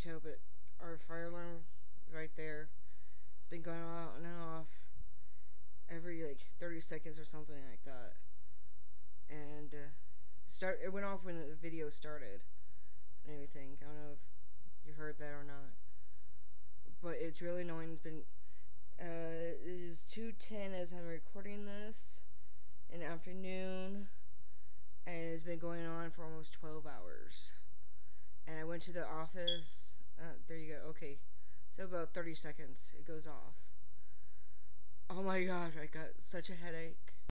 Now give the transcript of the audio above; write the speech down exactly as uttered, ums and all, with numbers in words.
tell, but our fire alarm right there, it's been going on and off every like thirty seconds or something like that. And uh, start it went off when the video started and everything. I don't know if you heard that or not, but it's really annoying. It's been uh, it is two ten as I'm recording this in the afternoon, and it's been going on for almost twelve hours. And I went to the office. Uh, there you go. Okay, so about thirty seconds it goes off. Oh my gosh, I got such a headache.